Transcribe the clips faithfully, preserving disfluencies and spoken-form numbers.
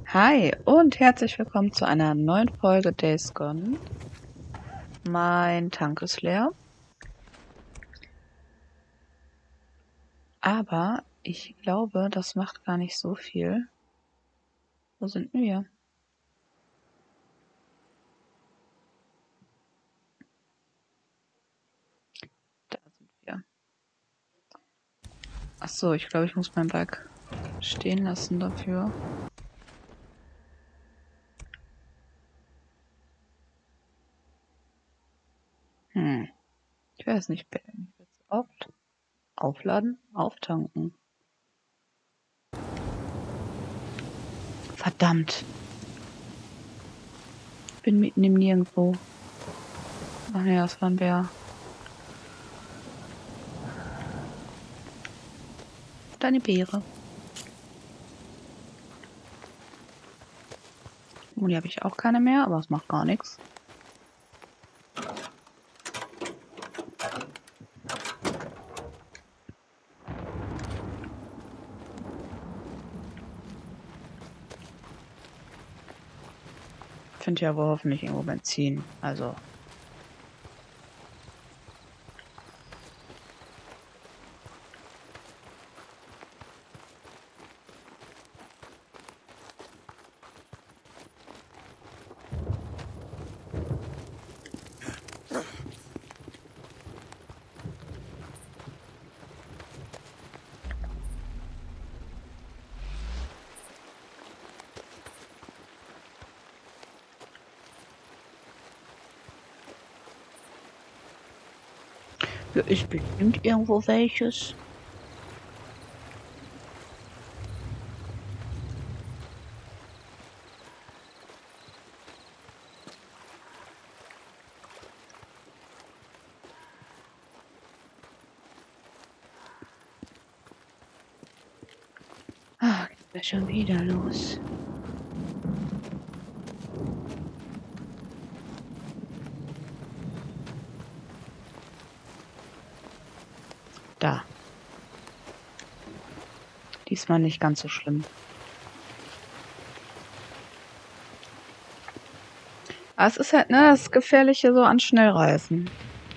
Hi und herzlich willkommen zu einer neuen Folge Days Gone. Mein Tank ist leer. Aber ich glaube, das macht gar nicht so viel. Wo sind wir? Da sind wir. Achso, ich glaube, ich muss mein Bike stehen lassen dafür. Hm. Ich weiß nicht, ich will es auf aufladen, auftanken. Verdammt. Bin mitten im Nirgendwo. Ach ja, das war ein Bär. Deine Beere. Moni habe ich auch keine mehr, aber es macht gar nichts. Finde ja wohl hoffentlich irgendwo Benzin. Also. Hier ist bestimmt irgendwo welches. Ah, geht ja schon wieder los. Da. Diesmal nicht ganz so schlimm. Aber es ist halt, ne, das Gefährliche so an Schnellreisen.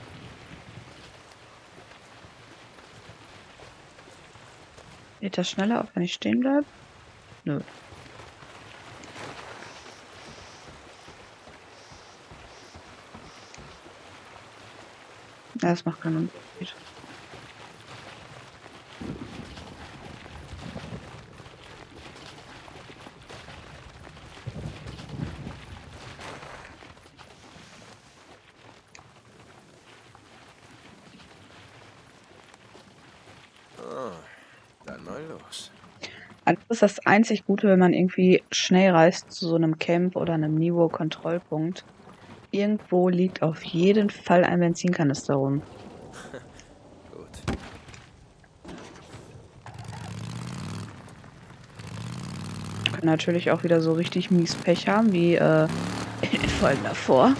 Geht das schneller auf, wenn ich stehen bleibe? Nö. Ja, das macht keinen Unterschied. Oh, dann mal los. Also das ist das einzig Gute, wenn man irgendwie schnell reist zu so einem Camp oder einem Niveau-Kontrollpunkt. Irgendwo liegt auf jeden Fall ein Benzinkanister rum. Gut. Können natürlich auch wieder so richtig mies Pech haben, wie äh, in den Folgen davor.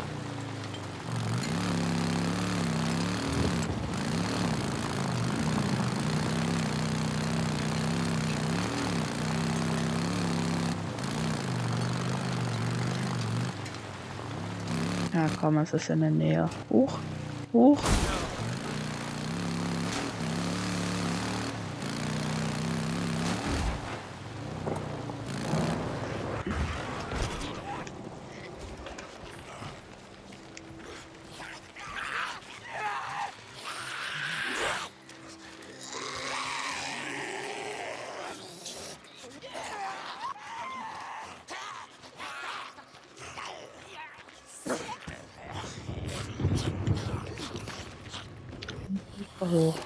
Ja, komm, es ist in der Nähe. Hoch, hoch. Hoch.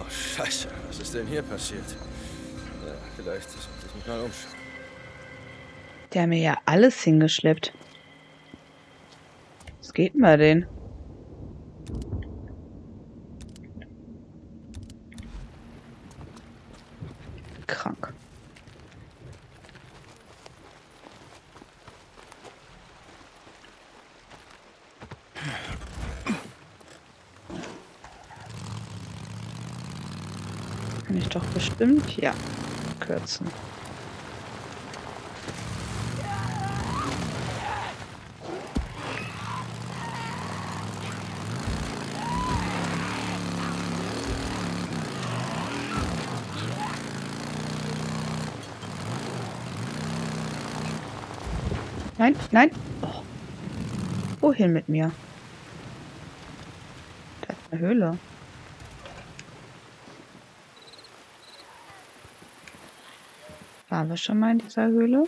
Scheiße. Was ist denn hier passiert? Ja, vielleicht sollte ich mich mal umschauen. Der hat mir ja alles hingeschleppt. Was geht denn bei denen? Krank. Kann ich doch bestimmt, ja, kürzen. Nein, nein. Oh. Wohin mit mir? Da ist eine Höhle. Waren wir schon mal in dieser Höhle?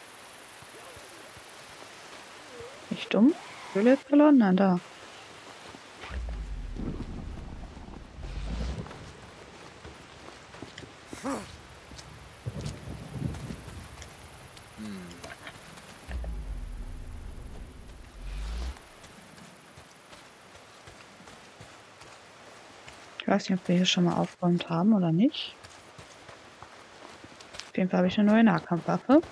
Nicht dumm? Höhle jetzt verloren? Nein, da. Ich weiß nicht, ob wir hier schon mal aufgeräumt haben oder nicht. Auf jeden Fall habe ich eine neue Nahkampfwaffe.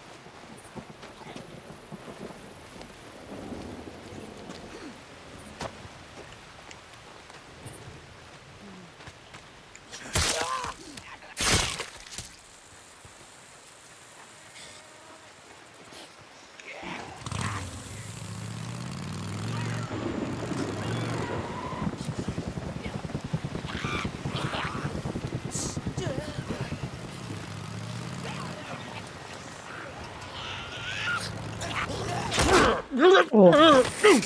Oh.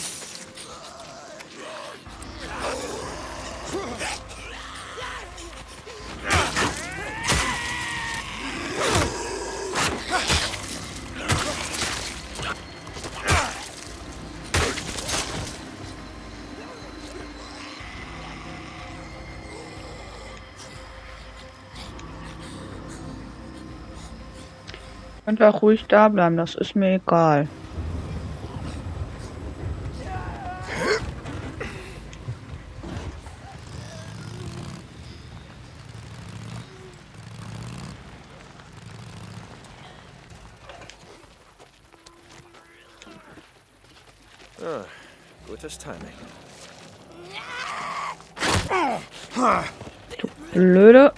Einfach ruhig da bleiben, das ist mir egal. Ah, gutes Timing. Du blöde.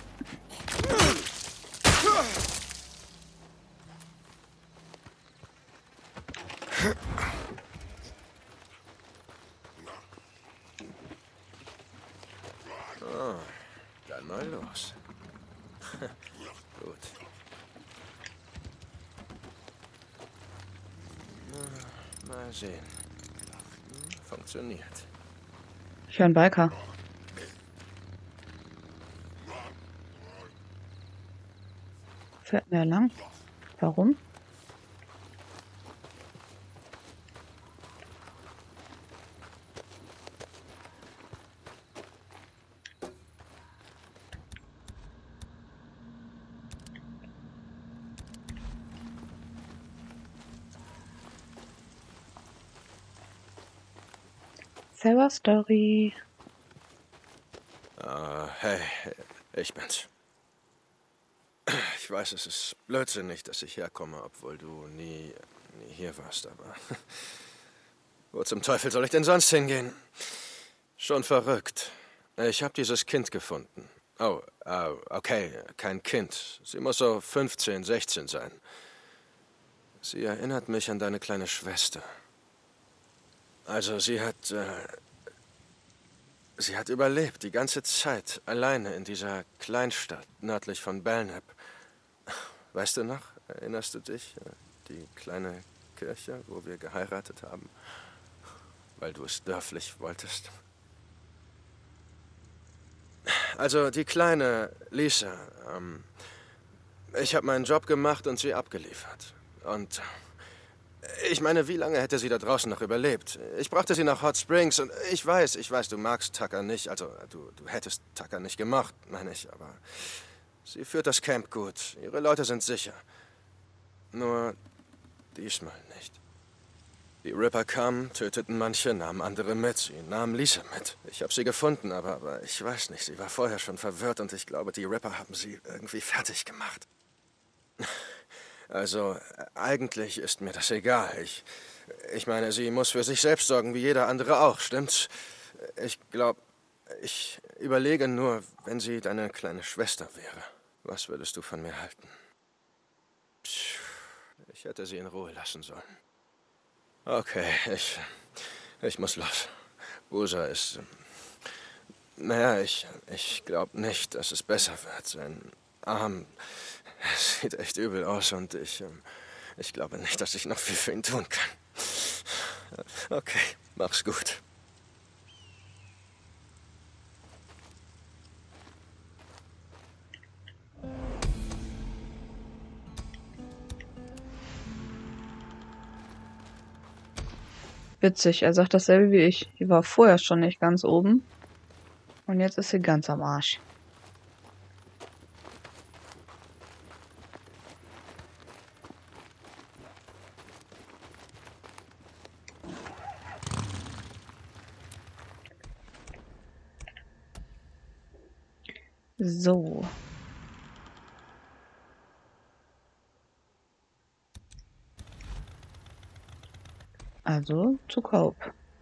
Oh, dann mal los. Gut. Na, mal sehen. Hm, funktioniert. Ich höre einen Biker. Fährt mir lang. Warum? Server Story. Uh, hey, ich bin's. Ich weiß, es ist blödsinnig, dass ich herkomme, obwohl du nie, nie hier warst, aber wo zum Teufel soll ich denn sonst hingehen? Schon verrückt. Ich habe dieses Kind gefunden. Oh, uh, okay, kein Kind. Sie muss so fünfzehn, sechzehn sein. Sie erinnert mich an deine kleine Schwester. Also sie hat, äh, sie hat überlebt, die ganze Zeit, alleine in dieser Kleinstadt nördlich von Belknap. Weißt du noch, erinnerst du dich? Die kleine Kirche, wo wir geheiratet haben, weil du es dörflich wolltest. Also die kleine Lisa, ähm, ich habe meinen Job gemacht und sie abgeliefert. Und Ich meine, wie lange hätte sie da draußen noch überlebt? Ich brachte sie nach Hot Springs und ich weiß, ich weiß, du magst Tucker nicht. Also, du, du hättest Tucker nicht gemocht, meine ich, aber sie führt das Camp gut. Ihre Leute sind sicher. Nur diesmal nicht. Die Ripper kamen, töteten manche, nahmen andere mit. Sie nahmen Lisa mit. Ich habe sie gefunden, aber, aber ich weiß nicht. Sie war vorher schon verwirrt und ich glaube, die Ripper haben sie irgendwie fertig gemacht. Also, eigentlich ist mir das egal. Ich, ich meine, sie muss für sich selbst sorgen, wie jeder andere auch, stimmt's? Ich glaube, ich überlege nur, wenn sie deine kleine Schwester wäre. Was würdest du von mir halten? Psst, ich hätte sie in Ruhe lassen sollen. Okay, ich, ich muss los. Busa ist... Naja, ich, ich glaube nicht, dass es besser wird. Sein Arm sieht echt übel aus und ich, ich glaube nicht, dass ich noch viel für ihn tun kann. Okay, mach's gut. Witzig, er sagt dasselbe wie ich. Die war vorher schon nicht ganz oben. Und jetzt ist sie ganz am Arsch. So. Also zu Kauf.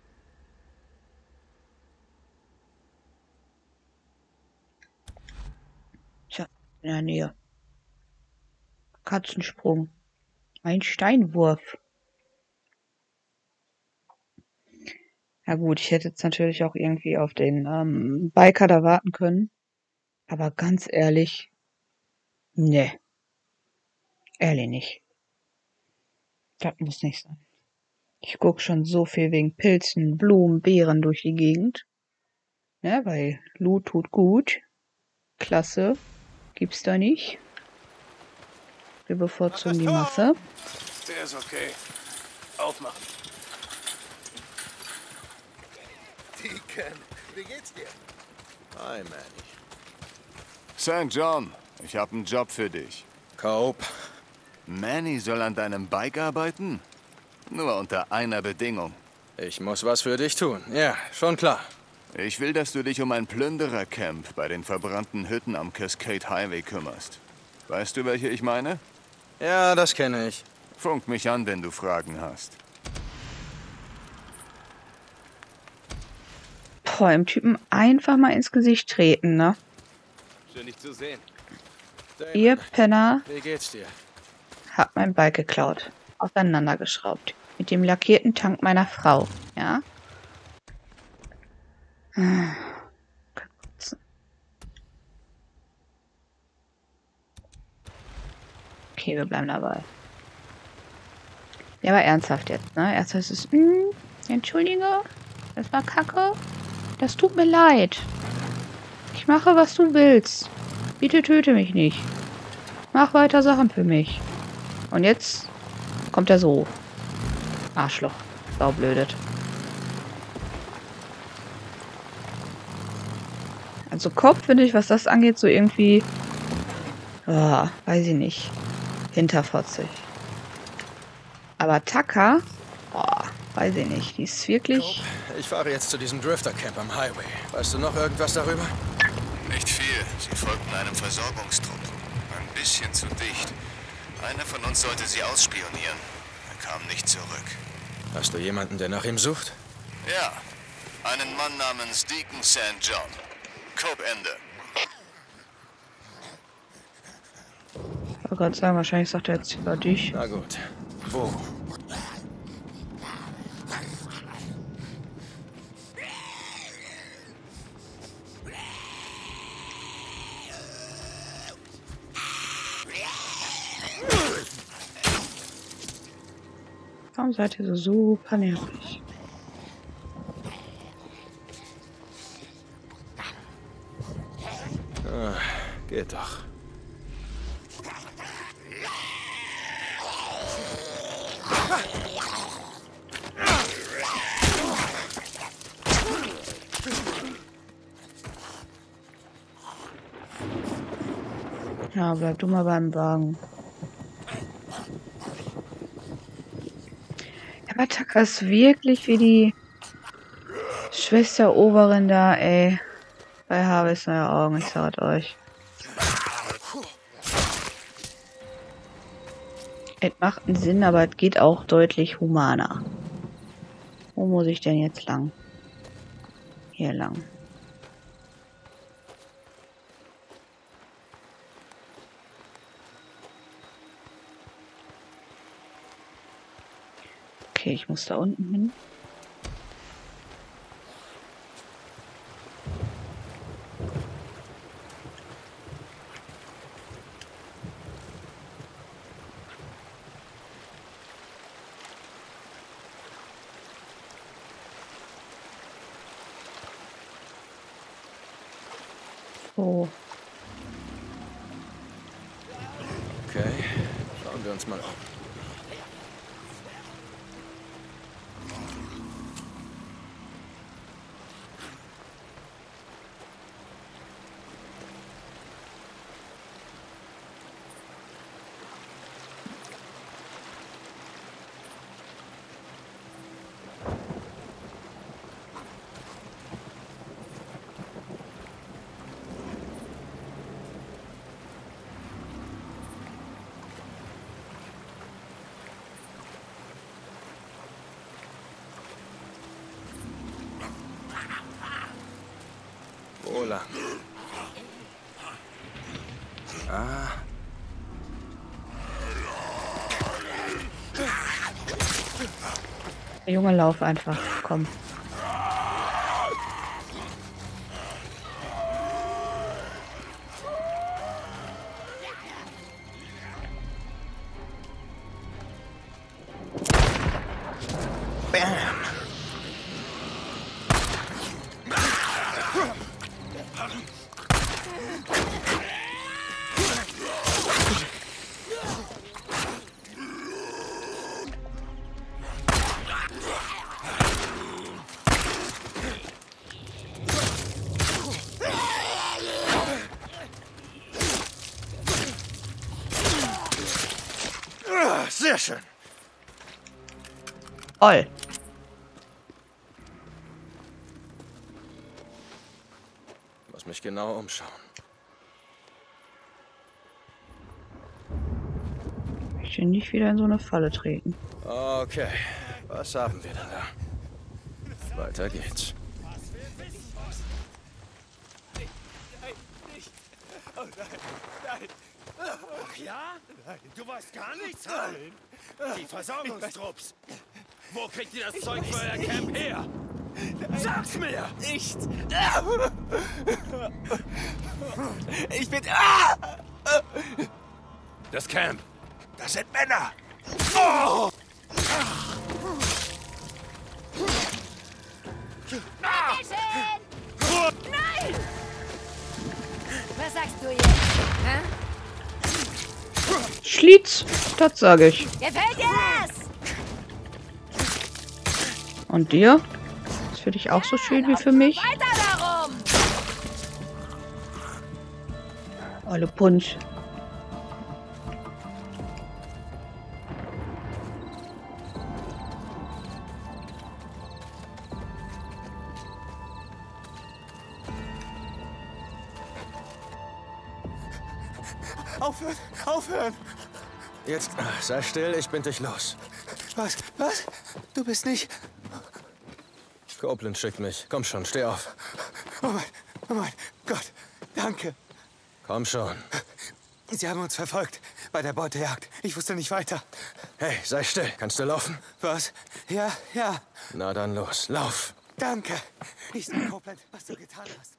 Tja, in der Nähe. Katzensprung. Ein Steinwurf. Ja gut, ich hätte jetzt natürlich auch irgendwie auf den ähm, Biker da warten können. Aber ganz ehrlich, ne. Ehrlich nicht. Das muss nicht sein. Ich guck schon so viel wegen Pilzen, Blumen, Beeren durch die Gegend. Ja, weil Loot tut gut. Klasse. Gibt's da nicht. Wir bevorzugen die Masse. Der ist okay. Aufmachen. Deacon, wie geht's dir? Hi, Manny. Sankt John, ich habe einen Job für dich. Cope. Manny soll an deinem Bike arbeiten? Nur unter einer Bedingung. Ich muss was für dich tun. Ja, schon klar. Ich will, dass du dich um ein Plünderercamp bei den verbrannten Hütten am Cascade Highway kümmerst. Weißt du, welche ich meine? Ja, das kenne ich. Funk mich an, wenn du Fragen hast. Boah, dem Typen einfach mal ins Gesicht treten, ne? Schön, dich zu sehen. Damon, Ihr Penner wie geht's dir? habt mein Bike geklaut. Auseinandergeschraubt. Mit dem lackierten Tank meiner Frau, ja? Okay, wir bleiben dabei. Ja, aber ernsthaft jetzt, ne? Erst heißt es, hm, entschuldige, das war Kacke. Das tut mir leid. Ich mache, was du willst. Bitte töte mich nicht. Mach weiter Sachen für mich. Und jetzt kommt er so. Arschloch. Saublödet. Also Kopf finde ich, was das angeht, so irgendwie, oh, weiß ich nicht, hinterfotzig. Aber Tucker, boah, weiß ich nicht, die ist wirklich... Cope, ich fahre jetzt zu diesem Drifter-Camp am Highway. Weißt du noch irgendwas darüber? Nicht viel. Sie folgten einem Versorgungstrupp. Ein bisschen zu dicht. Einer von uns sollte sie ausspionieren. Er kam nicht zurück. Hast du jemanden, der nach ihm sucht? Ja, einen Mann namens Deacon Sankt John. Cope Ende. Ich wollte gerade sagen, wahrscheinlich sagt er jetzt über dich. Na gut. Wo? Warum seid ihr so super nervig? Ah, geht doch. Ja, bleib du mal beim Wagen. Aber Taka ist wirklich wie die Schwester Oberin da, ey. Bei Harveys neue Augen, ich sag euch. Es macht einen Sinn, aber es geht auch deutlich humaner. Wo muss ich denn jetzt lang? Hier lang. Okay, ich muss da unten hin. So. Okay, schauen wir uns mal um. Wo lang? Ah. Junge, lauf einfach. Komm. Bam. Ah, sehr schön. Toll. Muss mich genau umschauen. Ich will nicht wieder in so eine Falle treten. Okay, was haben wir denn da? Weiter geht's. Oh nein, nein. Ach ja? Du weißt gar nichts, Harlan. Die Versorgungstrupps. Wo kriegt ihr das Zeug für euer Camp her? Sag's mir! Nicht! Ich bin... Ah! Das Camp. Das sind Männer. Oh! Nein! Was sagst du jetzt? Hä? Schlitz, das sage ich. Gefällt dir das? Und dir? Ist für dich auch so schön wie für mich? Weiter darum! Alle Punsch. Aufhören! Aufhören! Jetzt ah, sei still, ich bin dich los. Was? Was? Du bist nicht... Copeland schickt mich. Komm schon, steh auf. Oh mein, oh mein Gott. Danke. Komm schon. Sie haben uns verfolgt bei der Beutejagd. Ich wusste nicht weiter. Hey, sei still. Kannst du laufen? Was? Ja, ja. Na dann los, lauf. Danke. Ich sag Copeland, was du getan hast.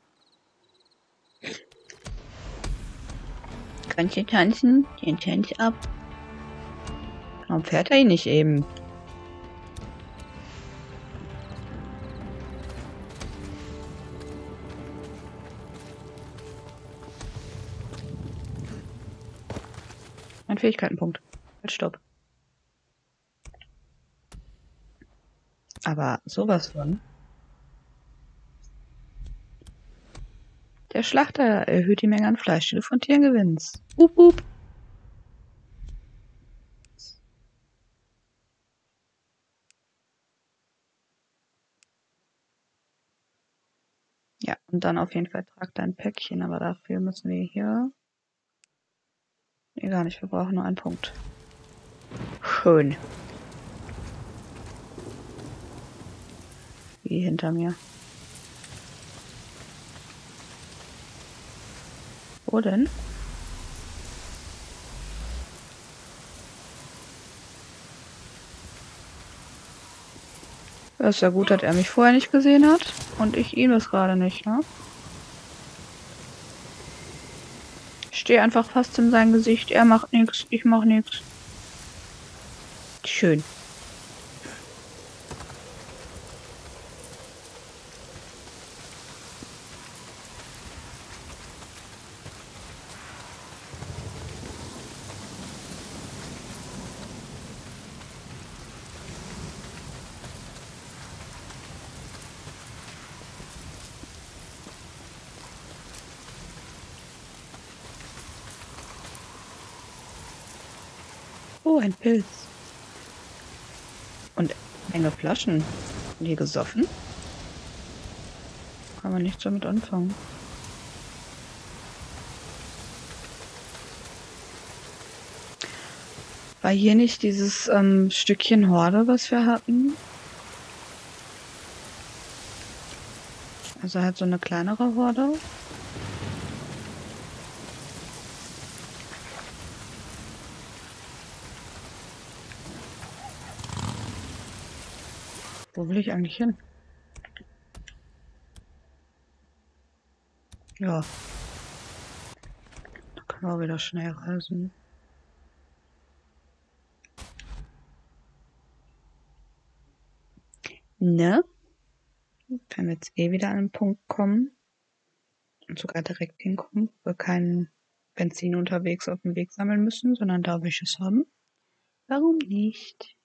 Könnt ihr tanzen? Den Tanz ab. Warum fährt er ihn nicht eben? Ein Fähigkeitenpunkt. Halt, stopp. Aber sowas von. Der Schlachter erhöht die Menge an Fleisch, die du von Tieren gewinnst. Up, up. Ja, und dann auf jeden Fall trag dein Päckchen, aber dafür müssen wir hier... Nee, gar nicht, wir brauchen nur einen Punkt. Schön. Wie hinter mir. Wo denn? Das ist ja gut, dass er mich vorher nicht gesehen hat und ich ihn das gerade nicht, ne? Ich stehe einfach fast in sein Gesicht. Er macht nichts, ich mach nichts. Schön. Oh, ein Pilz. Und enge Flaschen. Die gesoffen? Kann man nichts damit anfangen. War hier nicht dieses ähm, Stückchen Horde, was wir hatten? Also halt so eine kleinere Horde. Wo will ich eigentlich hin? Ja. Da können wir auch wieder schnell reisen. Ne? Wenn wir jetzt eh wieder an einen Punkt kommen und sogar direkt hinkommen, wo wir kein Benzin unterwegs auf dem Weg sammeln müssen, sondern da, wo wir es haben. Warum nicht?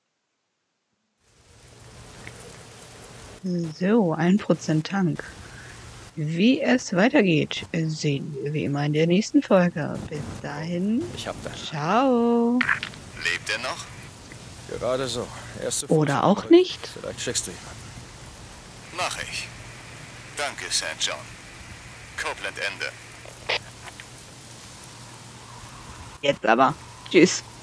So, ein Prozent Tank. Wie es weitergeht, sehen wir wie immer in der nächsten Folge. Bis dahin. Ich hab das. Ciao. Lebt er noch? Gerade so. Erste Oder Fuß auch zurück. nicht. Vielleicht schickst du jemanden. Mach ich. Danke, Sankt John. Copeland Ende. Jetzt aber. Tschüss.